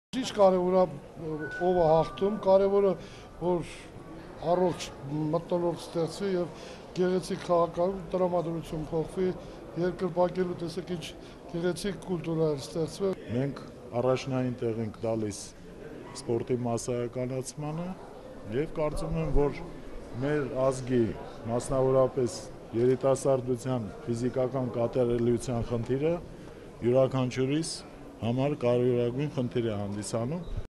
Ինչ կարևոր է ով է հաղթում, կարևորը որ առողջ մթնոլորտ ստեղծվի եւ գեղեցիկ քաղաքական տրամադրություն փոխվի, երկրպագելու տեսեք ինչ գեղեցիկ կուլտուրա է ստեղծվել։ Մենք առաջնային տեղ ենք տալիս սպորտի մասսայականացմանը եւ կարծում եմ, որ մեր ազգի, մասնավորապես երիտասարդության ֆիզիկական կատարելիության խնդիրը յուրաքանչյուրիս համար կարևորագույն խնդիր է հանդիսանում։